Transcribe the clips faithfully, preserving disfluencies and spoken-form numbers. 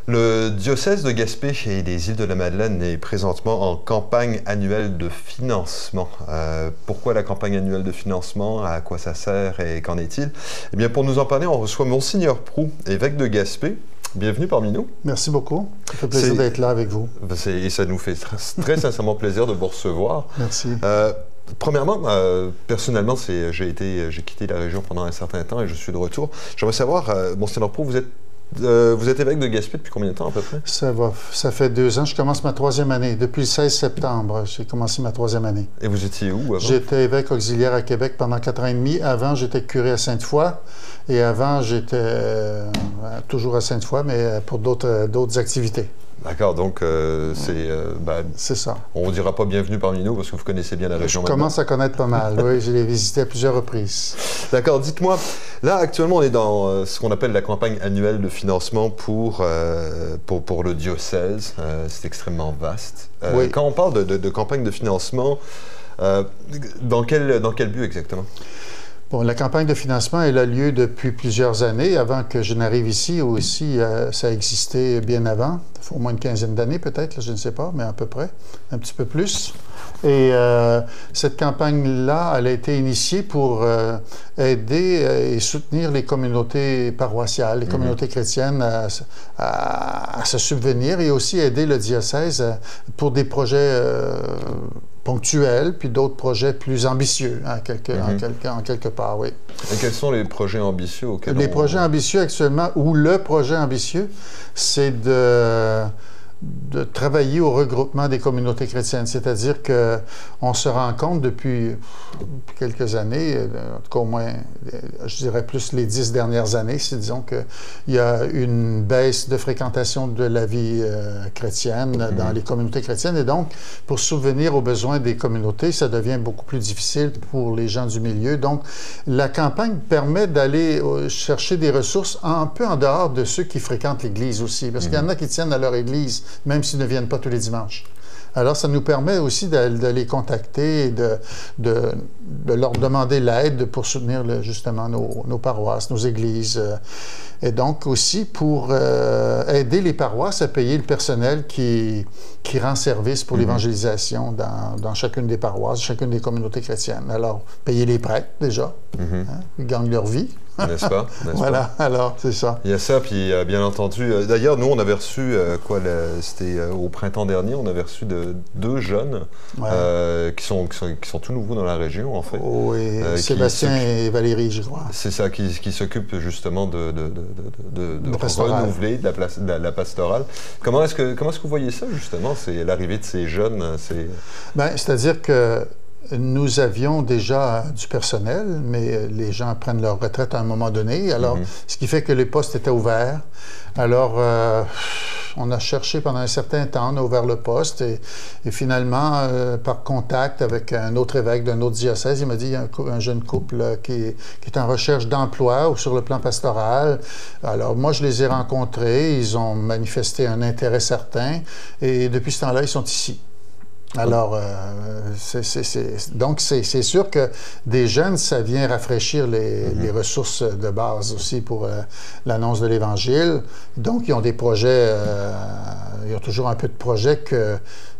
Le diocèse de Gaspé et des Îles-de-la-Madeleine est présentement en campagne annuelle de financement. Euh, pourquoi la campagne annuelle de financement? À quoi ça sert et qu'en est-il? Eh bien, pour nous en parler, on reçoit Monseigneur Proulx, évêque de Gaspé. Bienvenue parmi nous. Merci beaucoup. Ça fait plaisir d'être là avec vous. Et ça nous fait très, très sincèrement plaisir de vous recevoir. Merci. Euh, Premièrement, euh, personnellement, j'ai quitté la région pendant un certain temps et je suis de retour. J'aimerais savoir, euh, Monseigneur Proulx, vous êtes Euh, vous êtes évêque de Gaspé depuis combien de temps à peu près? Ça va, ça fait deux ans. Je commence ma troisième année. Depuis le seize septembre, j'ai commencé ma troisième année. Et vous étiez où avant? J'étais évêque auxiliaire à Québec pendant quatre ans et demi. Avant, j'étais curé à Sainte-Foy. Et avant, j'étais euh, toujours à Sainte-Foy, mais pour d'autres d'autres activités. D'accord, donc euh, c'est... Euh, ben, c'est ça. On ne dira pas bienvenue parmi nous parce que vous connaissez bien la région. Je commence à connaître pas mal, oui. Je l'ai visité à plusieurs reprises. D'accord, dites-moi, là actuellement on est dans euh, ce qu'on appelle la campagne annuelle de financement pour, euh, pour, pour le diocèse. Euh, c'est extrêmement vaste. Euh, oui. Quand on parle de, de, de campagne de financement, euh, dans, quel, dans quel but exactement? Bon, la campagne de financement, elle a lieu depuis plusieurs années. Avant que je n'arrive ici, aussi, euh, ça existait bien avant. Au moins une quinzaine d'années peut-être, je ne sais pas, mais à peu près, un petit peu plus. Et euh, cette campagne-là, elle a été initiée pour euh, aider et soutenir les communautés paroissiales, les mmh. communautés chrétiennes à, à, à se subvenir et aussi aider le diocèse pour des projets euh, ponctuels, puis d'autres projets plus ambitieux, en quelque, mmh. en, quelque, en quelque part, oui. Et quels sont les projets ambitieux auxquels Les on... projets ambitieux actuellement, ou le projet ambitieux, c'est de... de travailler au regroupement des communautés chrétiennes. C'est-à-dire qu'on se rend compte depuis quelques années, en tout cas au moins, je dirais plus les dix dernières années, c'est disons qu'il y a une baisse de fréquentation de la vie euh, chrétienne mmh. dans les communautés chrétiennes. Et donc, pour subvenir aux besoins des communautés, ça devient beaucoup plus difficile pour les gens du milieu. Donc, la campagne permet d'aller chercher des ressources un peu en dehors de ceux qui fréquentent l'Église aussi. Parce mmh. qu'il y en a qui tiennent à leur Église, même s'ils ne viennent pas tous les dimanches. Alors, ça nous permet aussi de, de les contacter et de, de, de leur demander l'aide pour soutenir le, justement nos, nos paroisses, nos églises. Et donc aussi pour euh, aider les paroisses à payer le personnel qui, qui rend service pour mm-hmm. l'évangélisation dans, dans chacune des paroisses, chacune des communautés chrétiennes. Alors, payer les prêtres déjà, mm-hmm. hein, ils gagnent leur vie. N'est-ce pas? Voilà, pas? alors, c'est ça. Il y a ça, puis euh, bien entendu, euh, d'ailleurs, nous, on avait reçu, euh, quoi, c'était euh, au printemps dernier, on avait reçu de, deux jeunes ouais. euh, qui, sont, qui, sont, qui sont tout nouveaux dans la région, en fait. Oh, et euh, Sébastien et Valérie, je crois. C'est ça, qui, qui s'occupent justement de, de, de, de, de, de renouveler de la, place, de la, la pastorale. Comment est-ce que, comment est-ce que vous voyez ça, justement, c'est l'arrivée de ces jeunes? Bien, c'est-à-dire que nous avions déjà du personnel, mais les gens prennent leur retraite à un moment donné. Alors, mm-hmm. ce qui fait que les postes étaient ouverts. Alors, euh, on a cherché pendant un certain temps, on a ouvert le poste et, et finalement, euh, par contact avec un autre évêque d'un autre diocèse, il m'a dit il y a un, un jeune couple qui, qui est en recherche d'emploi ou sur le plan pastoral. Alors, moi, je les ai rencontrés, ils ont manifesté un intérêt certain et depuis ce temps-là, ils sont ici. Alors, euh, c'est, c'est, c'est, donc c'est sûr que des jeunes, ça vient rafraîchir les, mm-hmm. les ressources de base aussi pour euh, l'annonce de l'Évangile. Donc, ils ont des projets, euh, ils ont toujours un peu de projets que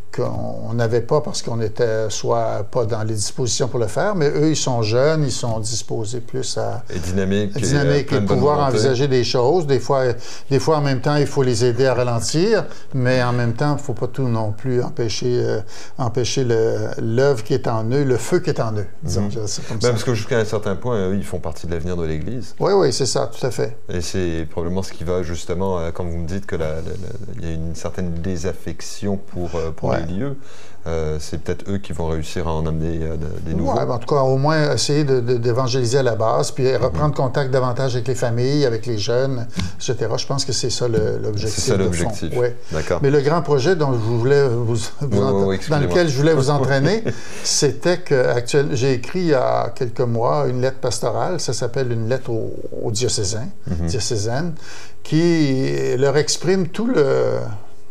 qu'on n'avait pas parce qu'on était soit pas dans les dispositions pour le faire, mais eux, ils sont jeunes, ils sont disposés plus à... Et dynamique. Dynamique et, et pouvoir envisager des choses. Des fois, des fois, en même temps, il faut les aider à ralentir, mais en même temps, il ne faut pas tout non plus empêcher, euh, empêcher l'œuvre qui est en eux, le feu qui est en eux, disons. Mm-hmm. C'est comme ben, ça. Parce que jusqu'à un certain point, eux, ils font partie de l'avenir de l'Église. Oui, oui, c'est ça, tout à fait. Et c'est probablement ce qui va justement, quand vous me dites qu'il y a une certaine désaffection pour, pour ouais. les lieux, euh, c'est peut-être eux qui vont réussir à en amener euh, des nouveaux. Ouais, en tout cas, au moins essayer d'évangéliser à la base, puis reprendre mm-hmm. contact davantage avec les familles, avec les jeunes, et cetera. Je pense que c'est ça l'objectif. C'est ça l'objectif. Ouais. D'accord. Mais le grand projet dont je voulais vous, vous oui, oui, dans lequel je voulais vous entraîner, c'était que actuellement, j'ai écrit il y a quelques mois une lettre pastorale, ça s'appelle une lettre aux au diocésains, mm-hmm. diocésaines, qui leur exprime tout le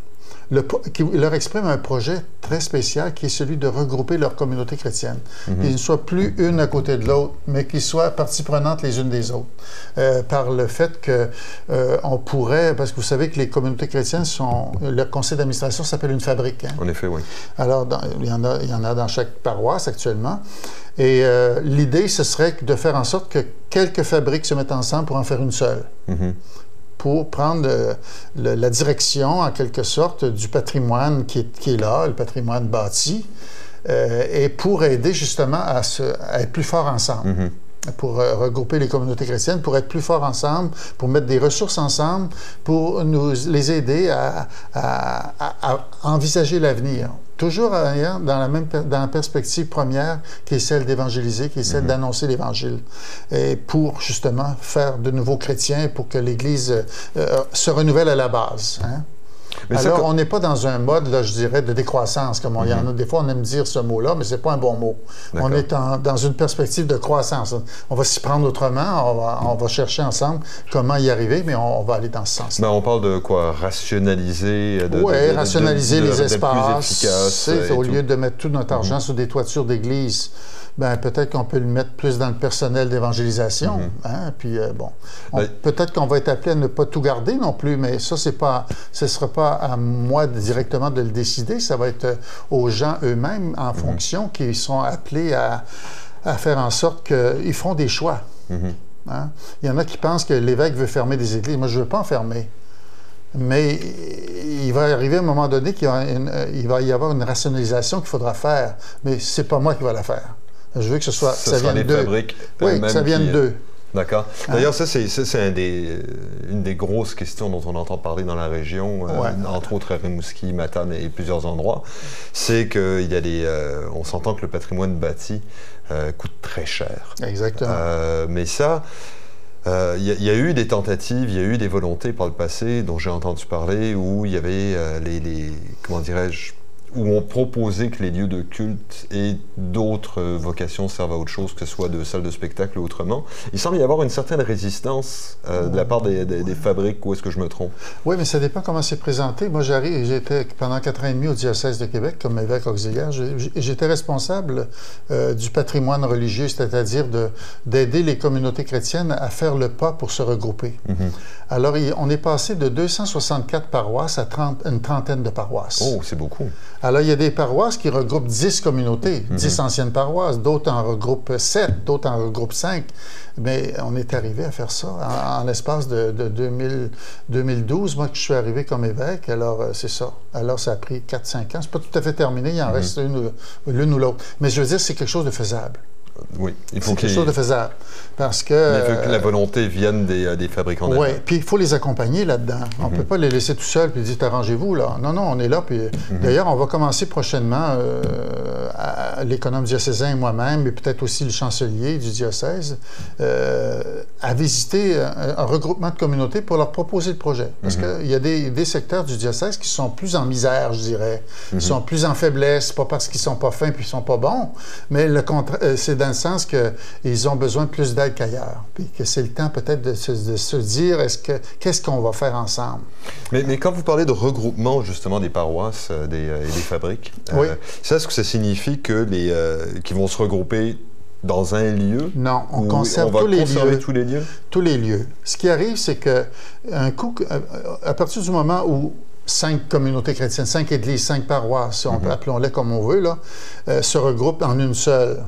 le, qui leur exprime un projet très spécial qui est celui de regrouper leur communauté chrétienne. Mm-hmm. Qu'ils ne soient plus une à côté de l'autre, mais qu'ils soient partie prenante les unes des autres. Euh, par le fait que euh, on pourrait, parce que vous savez que les communautés chrétiennes sont, le conseil d'administration s'appelle une fabrique. Hein? En effet, oui. Alors, dans, il y en a, il y en a dans chaque paroisse actuellement. Et euh, l'idée, ce serait de faire en sorte que quelques fabriques se mettent ensemble pour en faire une seule. Mm-hmm. Pour prendre le, le, la direction, en quelque sorte, du patrimoine qui est, qui est là, le patrimoine bâti, euh, et pour aider justement à, se, à être plus forts ensemble. Mm-hmm. Pour euh, regrouper les communautés chrétiennes, pour être plus forts ensemble, pour mettre des ressources ensemble, pour nous les aider à, à, à, à envisager l'avenir. Toujours dans la même dans la perspective première qui est celle d'évangéliser, qui est celle mm-hmm. d'annoncer l'Évangile. Et pour justement faire de nouveaux chrétiens, pour que l'Église euh, se renouvelle à la base. Hein? Mais alors, ça, on n'est pas dans un mode, là, je dirais, de décroissance. Comme on, mm-hmm. y en a, des fois, on aime dire ce mot-là, mais ce n'est pas un bon mot. On est en, dans une perspective de croissance. On va s'y prendre autrement, on va, on va chercher ensemble comment y arriver, mais on, on va aller dans ce sens-là. Ben, on parle de quoi? Rationaliser? Oui, rationaliser de, de, de, les espaces. Au lieu de mettre tout notre argent mm-hmm. sur des toitures d'église, ben, peut-être qu'on peut le mettre plus dans le personnel d'évangélisation. Mm-hmm. Hein? Puis, euh, bon, on, ben, peut-être qu'on va être appelé à ne pas tout garder non plus, mais ça, c'est pas, ce ne sera pas à moi de, directement de le décider. Ça va être aux gens eux-mêmes, en mm-hmm. fonction, qui sont appelés à, à faire en sorte qu'ils feront des choix. Mm-hmm. Hein? Il y en a qui pensent que l'évêque veut fermer des églises. Moi, je ne veux pas en fermer. Mais il va arriver à un moment donné qu'il y a une, il va y avoir une rationalisation qu'il faudra faire. Mais ce n'est pas moi qui va la faire. Je veux que ce soit, ce ça vienne d'eux. Oui, que ça vienne qui... d'eux. D'accord. D'ailleurs, hein? ça, c'est, ça, c'est un des, une des grosses questions dont on entend parler dans la région, ouais. euh, entre autres à Rimouski, Matane et plusieurs endroits. C'est qu'il y a des... Euh, on s'entend que le patrimoine bâti euh, coûte très cher. Exactement. Euh, mais ça... Il euh, y, y a eu des tentatives, il y a eu des volontés par le passé dont j'ai entendu parler où il y avait euh, les, les... comment dirais-je... où on proposait que les lieux de culte et d'autres euh, vocations servent à autre chose, que ce soit de salles de spectacle ou autrement. Il semble y avoir une certaine résistance euh, de la part des, des, des fabriques, ou est-ce que je me trompe? Oui, mais ça dépend comment c'est présenté. Moi, j'arrive, j'étais pendant quatre ans et demi au diocèse de Québec comme évêque auxiliaire. J'étais responsable euh, du patrimoine religieux, c'est-à-dire de, d'aider les communautés chrétiennes à faire le pas pour se regrouper. Mm-hmm. Alors, on est passé de deux cent soixante-quatre paroisses à trente, une trentaine de paroisses. Oh, c'est beaucoup. Alors, il y a des paroisses qui regroupent dix communautés, mm-hmm. dix anciennes paroisses, d'autres en regroupent sept, d'autres en regroupent cinq. Mais on est arrivé à faire ça en, en l'espace de, de deux mille, deux mille douze, moi que je suis arrivé comme évêque. Alors, euh, c'est ça. Alors, ça a pris quatre cinq ans. C'est pas tout à fait terminé, il en mm-hmm. reste une, l'une ou l'autre. Mais je veux dire, c'est quelque chose de faisable. Oui, il faut c'est quelque chose de faisable. Parce que... Il faut que la volonté vienne des, des fabricants d'elles-mêmes. Oui, puis il faut les accompagner là-dedans. On ne mm-hmm. peut pas les laisser tout seuls puis dire « arrangez-vous ». là. Non, non, on est là. Puis mm-hmm. D'ailleurs, on va commencer prochainement, euh, à, l'économe diocésain et moi-même, mais peut-être aussi le chancelier du diocèse, euh, à visiter un, un regroupement de communautés pour leur proposer le projet. Parce mm-hmm. qu'il y a des, des secteurs du diocèse qui sont plus en misère, je dirais. Ils mm-hmm. sont plus en faiblesse, pas parce qu'ils ne sont pas fins puis ils ne sont pas bons, mais le contraire, c'est dans le sens qu'ils ont besoin de plus d'aide qu'ailleurs. Puis que c'est le temps peut-être de se, de se dire est-ce que, qu'est-ce qu'on va faire ensemble. Mais, mais quand vous parlez de regroupement justement des paroisses euh, des, euh, et des fabriques, oui. euh, ça, est-ce que ça signifie que les, euh, qu'ils vont se regrouper dans un lieu? Non, on conserve on tous, les lieux, tous les lieux. Tous les lieux. Ce qui arrive, c'est que un coup, à partir du moment où cinq communautés chrétiennes, cinq églises, cinq paroisses, on, mm-hmm. appelons-les comme on veut, là, euh, se regroupent en une seule.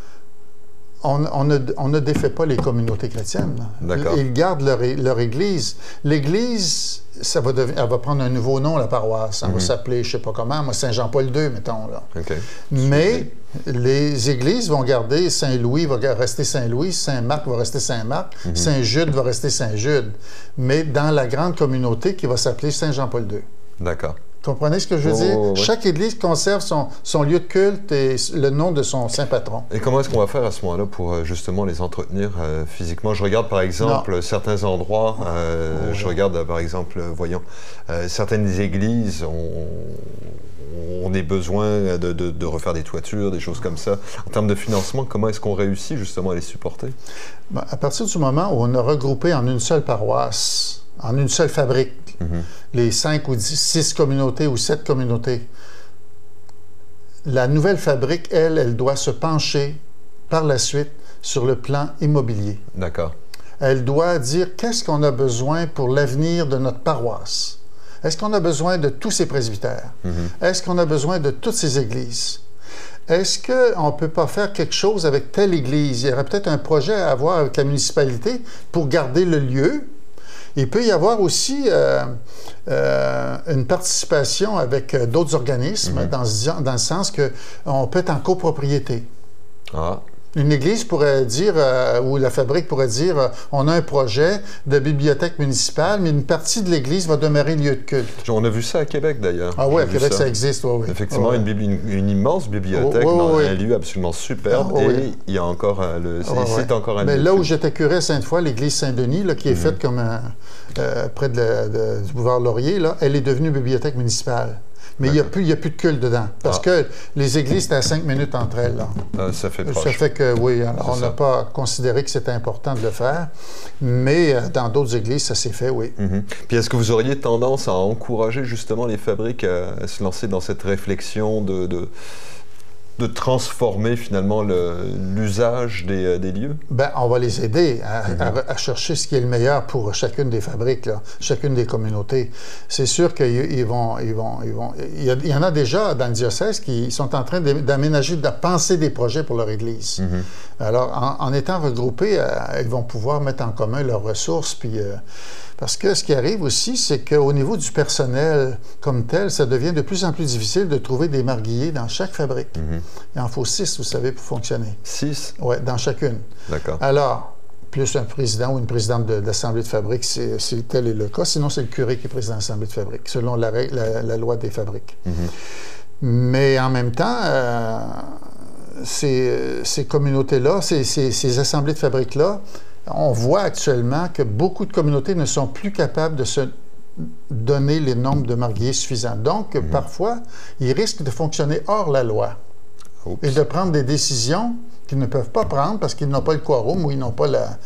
On, on, ne, on ne défait pas les communautés chrétiennes. D'accord. Ils gardent leur, leur Église. L'Église, ça va devenir, elle va prendre un nouveau nom, la paroisse. Elle mm-hmm. va s'appeler, je ne sais pas comment, moi, Saint-Jean-Paul deux, mettons. Là. Okay. Mais les églises vont garder, Saint-Louis va rester Saint-Louis, Saint-Marc va rester Saint-Marc, mm-hmm. Saint-Jude va rester Saint-Jude. Mais dans la grande communauté qui va s'appeler Saint-Jean-Paul deux. D'accord. Comprenez ce que je veux oh, dire? Oh, oh, Chaque ouais. église conserve son, son lieu de culte et le nom de son saint patron. Et comment est-ce qu'on va faire à ce moment-là pour justement les entretenir euh, physiquement? Je regarde par exemple non. certains endroits, euh, oh, je ouais. regarde par exemple, voyons, euh, certaines églises ont... on a besoin de, de, de refaire des toitures, des choses comme ça. En termes de financement, comment est-ce qu'on réussit justement à les supporter? Ben, à partir du moment où on a regroupé en une seule paroisse, en une seule fabrique, fabrique, Mm-hmm. les cinq ou dix, six communautés ou sept communautés. La nouvelle fabrique, elle, elle doit se pencher par la suite sur le plan immobilier. D'accord. Elle doit dire qu'est-ce qu'on a besoin pour l'avenir de notre paroisse. Est-ce qu'on a besoin de tous ces presbytères? Mm-hmm. Est-ce qu'on a besoin de toutes ces églises? Est-ce qu'on ne peut pas faire quelque chose avec telle église? Il y aurait peut-être un projet à avoir avec la municipalité pour garder le lieu. Il peut y avoir aussi euh, euh, une participation avec euh, d'autres organismes, mm-hmm. dans, ce, dans le sens qu'on peut être en copropriété. Ah. Une église pourrait dire, euh, ou la fabrique pourrait dire, euh, on a un projet de bibliothèque municipale, mais une partie de l'église va demeurer lieu de culte. On a vu ça à Québec, d'ailleurs. Ah oui, à Québec, ça, ça existe, oui. oui. Effectivement, oui. Une, une, une immense bibliothèque oui, oui, dans oui. un lieu absolument superbe. Ah, oui. Et il y a encore, euh, le, ah, c'est oui. encore un mais lieu là de où culte. j'étais curé à Sainte-Foy, l'église Saint-Denis, là, qui est mm-hmm. faite comme un, euh, près de la, de, du boulevard Laurier, là, elle est devenue bibliothèque municipale. Mais il n'y a, a plus de culte dedans. Parce ah. que les églises, c'est à cinq minutes entre elles. Là. Ah, ça fait proche. Ça fait que, oui, alors, on n'a pas considéré que c'était important de le faire. Mais euh, dans d'autres églises, ça s'est fait, oui. Mm-hmm. Puis est-ce que vous auriez tendance à encourager justement les fabriques à, à se lancer dans cette réflexion de... de... de transformer finalement l'usage des, des lieux? Bien, on va les aider à, mm-hmm. à, à chercher ce qui est le meilleur pour chacune des fabriques, là, chacune des communautés. C'est sûr qu'ils vont, ils vont, ils vont... Il y, a, il y en a déjà dans le diocèse qui sont en train d'aménager, de penser des projets pour leur Église. Mm-hmm. Alors, en, en étant regroupés, euh, ils vont pouvoir mettre en commun leurs ressources, puis... Euh, Parce que ce qui arrive aussi, c'est qu'au niveau du personnel comme tel, ça devient de plus en plus difficile de trouver des marguilliers dans chaque fabrique. Mm-hmm. Il en faut six, vous savez, pour fonctionner. Six? Oui, dans chacune. D'accord. Alors, plus un président ou une présidente de, de l'Assemblée de fabrique, si, si tel est le cas. Sinon, c'est le curé qui est président de l'Assemblée de fabrique, selon la, la, la loi des fabriques. Mm-hmm. Mais en même temps... Euh, ces, ces communautés-là, ces, ces, ces assemblées de fabrique-là, on voit actuellement que beaucoup de communautés ne sont plus capables de se donner les nombres de marguilliers suffisants. Donc, mm-hmm. parfois, ils risquent de fonctionner hors la loi. Oups. Et de prendre des décisions qu'ils ne peuvent pas prendre parce qu'ils n'ont pas le quorum ou ils n'ont pas la,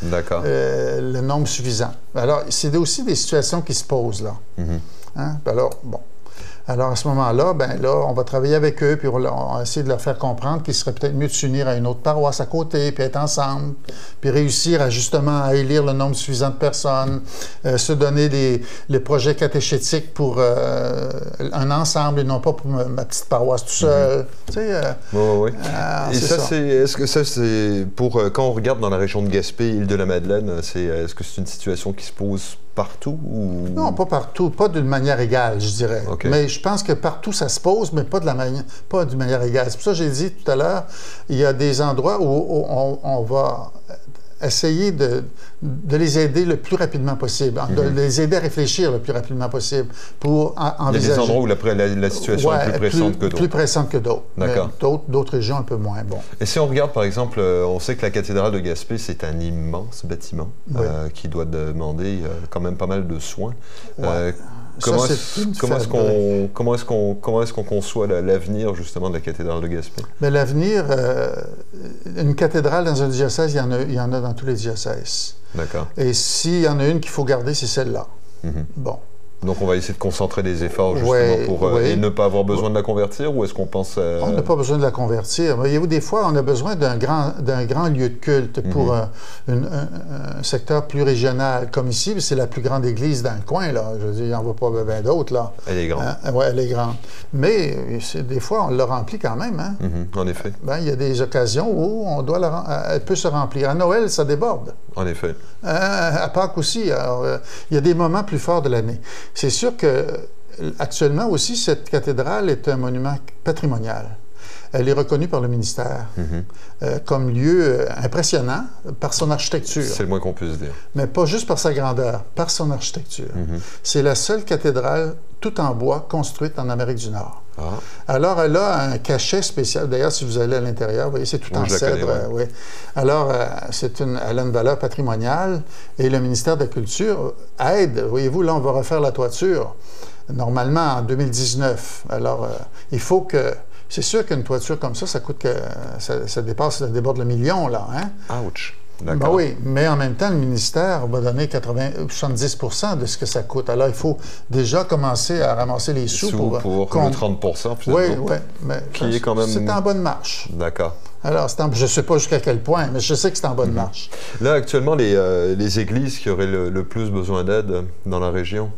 euh, le nombre suffisant. Alors, c'est aussi des situations qui se posent là. Mm-hmm. Hein? Alors, bon. Alors, à ce moment-là, ben là, on va travailler avec eux, puis on va essayer de leur faire comprendre qu'il serait peut-être mieux de s'unir à une autre paroisse à côté, puis être ensemble, puis réussir à justement à élire le nombre suffisant de personnes, euh, se donner des, les projets catéchétiques pour euh, un ensemble et non pas pour ma, ma petite paroisse tout seul. Mm-hmm. Tu sais, euh, oui, oui. Euh, et ça, c'est, est-ce que ça, c'est pour, quand on regarde dans la région de Gaspé, Île-de-la-Madeleine, c'est, est-ce que c'est une situation qui se pose partout ou... Non, pas partout, pas d'une manière égale, je dirais. Okay. Mais je pense que partout, ça se pose, mais pas de la manière, pas d'une manière égale. C'est pour ça que j'ai dit tout à l'heure, il y a des endroits où, où on, on va essayer de, de les aider le plus rapidement possible, mm-hmm. de les aider à réfléchir le plus rapidement possible pour en, envisager... Il y a des endroits où la, la, la situation ouais, est plus pressante plus, que d'autres. Plus pressante que d'autres. D'accord. D'autres, d'autres régions un peu moins. Bon. Et si on regarde, par exemple, on sait que la cathédrale de Gaspé, c'est un immense bâtiment oui. euh, qui doit demander euh, quand même pas mal de soins. Ouais. Euh, Comment est-ce, comment, est-ce qu'on, comment, est-ce qu'on, comment est-ce qu'on conçoit la, l'avenir, justement, de la cathédrale de Gaspé? Bien, l'avenir, euh, une cathédrale dans un diocèse, il y en a, il y en a dans tous les diocèses. D'accord. Et s'il y en a une qu'il faut garder, c'est celle-là. Mm-hmm. Bon. Donc, on va essayer de concentrer des efforts, justement, ouais, pour euh, ouais. et ne pas avoir besoin ouais. de la convertir, ou est-ce qu'on pense... Euh... On n'a pas besoin de la convertir. Voyez-vous, des fois, on a besoin d'un grand, d'un grand lieu de culte pour mm-hmm. un, une, un, un secteur plus régional. Comme ici, c'est la plus grande église dans le coin, là. Je veux dire, il n'y en va pas bien d'autres, là. Elle est grande. Hein? Oui, elle est grande. Mais c'est, des fois, on la remplit quand même, hein? Mm-hmm. En effet. Ben, il y a des occasions où on doit la, elle peut se remplir. À Noël, ça déborde. En effet. Euh, à Pâques aussi. Alors, euh, il y a des moments plus forts de l'année. C'est sûr que actuellement aussi, cette cathédrale est un monument patrimonial. Elle est reconnue par le ministère mm-hmm. euh, comme lieu euh, impressionnant par son architecture. C'est le moins qu'on puisse dire. Mais pas juste par sa grandeur, par son architecture. Mm-hmm. C'est la seule cathédrale tout en bois construite en Amérique du Nord. Ah. Alors, elle a un cachet spécial. D'ailleurs, si vous allez à l'intérieur, vous voyez, c'est tout oui, en cèdre. Connais, ouais. euh, oui. Alors, euh, c'est une, elle a une valeur patrimoniale et le ministère de la Culture aide. Voyez-vous, là, on va refaire la toiture, normalement en deux mille dix-neuf. Alors, euh, il faut que... C'est sûr qu'une toiture comme ça, ça coûte que... Ça, ça dépasse, ça déborde le million, là. Hein? Ouch! Ben oui, mais en même temps, le ministère va donner quatre-vingts, soixante-dix pour cent de ce que ça coûte. Alors, il faut déjà commencer à ramasser les sous, sous pour... pour qu'on... le trente pour cent, finalement. Oui, oui, mais qui est quand même... c'est en bonne marche. D'accord. Alors, en... je ne sais pas jusqu'à quel point, mais je sais que c'est en bonne mm-hmm. marche. Là, actuellement, les, euh, les églises qui auraient le, le plus besoin d'aide dans la région?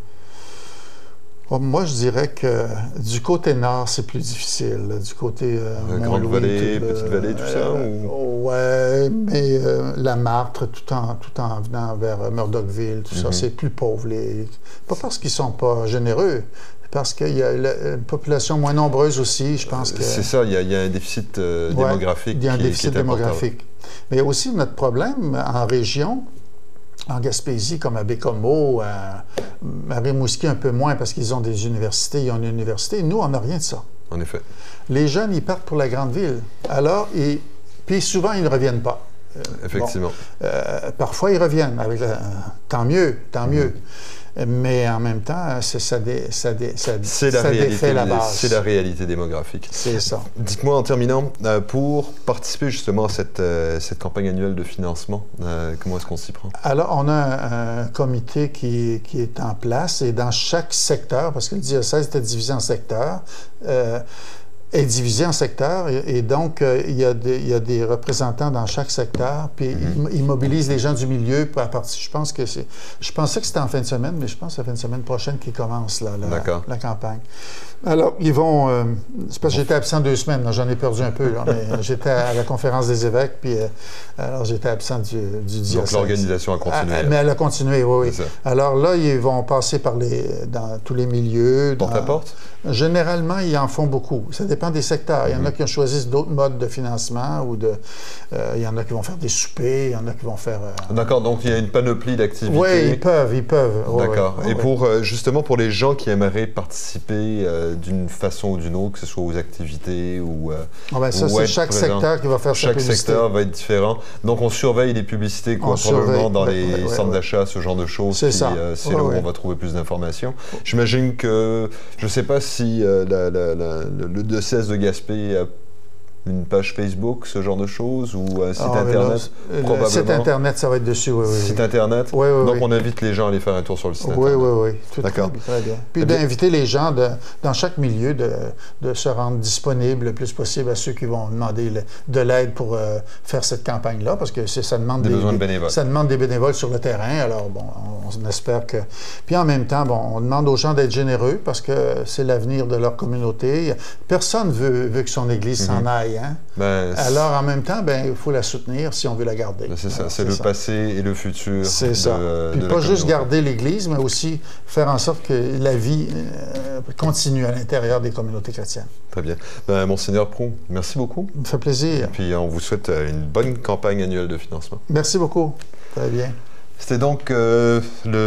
Moi, je dirais que du côté nord, c'est plus difficile. Du côté euh, Grande-Vallée, Petite-Vallée, tout ça? Euh, ou... Oui, mais euh, la Martre, tout en, tout en venant vers Murdochville, tout mm-hmm. ça, c'est plus pauvre. Les... Pas parce qu'ils ne sont pas généreux, parce qu'il y a une population moins nombreuse aussi, je pense que... C'est ça, il y, a, il y a un déficit euh, ouais, démographique. Il y a un qui, déficit qui est démographique. Important. Mais il y a aussi notre problème en région, en Gaspésie, comme à Bécomo, à, à Rimouski un peu moins parce qu'ils ont des universités, ils ont une université. Nous, on n'a rien de ça. En effet. Les jeunes, ils partent pour la grande ville. Alors, ils... puis souvent, ils ne reviennent pas. Euh, Effectivement. Bon, euh, parfois, ils reviennent. Avec la... Tant mieux, tant mieux. Mm-hmm. Mais en même temps, ça, ça, dé, ça, dé, ça, c'est la ça réalité, défait la base. C'est la réalité démographique. C'est ça. Dites-moi en terminant, euh, pour participer justement à cette, euh, cette campagne annuelle de financement, euh, comment est-ce qu'on s'y prend? Alors, on a un, un comité qui, qui est en place et dans chaque secteur, parce que le diocèse était divisé en secteurs, euh, est divisé en secteurs et, et donc euh, il, y a des, il y a des représentants dans chaque secteur, puis mm-hmm. ils, ils mobilisent les gens du milieu à partir. Je pense que c'est. Je pensais que c'était en fin de semaine, mais je pense que c'est la fin de semaine prochaine qui commence là, la, la campagne. Alors, ils vont. Euh, c'est parce que j'étais absent deux semaines, j'en ai perdu un peu, là, mais j'étais à la conférence des évêques, puis euh, alors j'étais absent du, du diocèse. Donc l'organisation a continué. À, mais elle a continué, oui, oui. Alors là, ils vont passer par les, dans tous les milieux. Porte à porte? Généralement, ils en font beaucoup. Ça dépend des secteurs. Il y en a qui ont choisi d'autres modes de financement ou de. Euh, il y en a qui vont faire des soupers, il y en a qui vont faire. Euh... D'accord, donc il y a une panoplie d'activités. Oui, ils peuvent, ils peuvent. D'accord. Oui, Et oui. pour euh, justement pour les gens qui aimeraient participer euh, d'une façon ou d'une autre, que ce soit aux activités ou. Euh, ah ben ça, c'est chaque présent. secteur qui va faire chaque sa publicité. Chaque secteur va être différent. Donc on surveille les publicités, quoi, probablement dans les ouais, ouais, centres ouais. d'achat, ce genre de choses. C'est ça. Euh, c'est ouais, là où ouais. on va trouver plus d'informations. J'imagine que je ne sais pas si euh, la, la, la, le, le diocèse de Gaspé a une page Facebook, ce genre de choses, ou un site ah, Internet, là, probablement. Le site Internet, ça va être dessus, oui, oui. Site Internet? Oui, oui, Donc, oui. on invite les gens à aller faire un tour sur le site oui, Internet. Oui, oui, oui. D'accord. Très bien. Puis d'inviter les gens de, dans chaque milieu de, de se rendre disponibles le plus possible à ceux qui vont demander le, de l'aide pour euh, faire cette campagne-là, parce que ça demande des, des, besoins des, de bénévoles. Ça demande des bénévoles sur le terrain. Alors, bon, on, on espère que... Puis en même temps, bon, on demande aux gens d'être généreux parce que c'est l'avenir de leur communauté. Personne ne veut, veut que son Église mm-hmm. s'en aille, hein? Ben, alors, en même temps, ben, il faut la soutenir si on veut la garder. Ben, c'est ça, c'est le ça. passé et le futur. C'est ça. De, Puis de pas juste garder l'Église, mais aussi faire en sorte que la vie euh, continue à l'intérieur des communautés chrétiennes. Très bien. Ben, Monseigneur Proulx, merci beaucoup. Ça me fait plaisir. Et puis, on vous souhaite une bonne campagne annuelle de financement. Merci beaucoup. Très bien. C'était donc euh,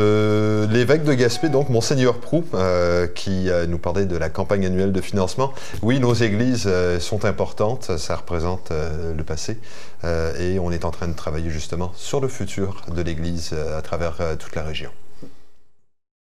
l'évêque de Gaspé, donc Monseigneur Proulx, euh, qui euh, nous parlait de la campagne annuelle de financement. Oui, nos églises euh, sont importantes, ça représente euh, le passé, euh, et on est en train de travailler justement sur le futur de l'Église euh, à travers euh, toute la région.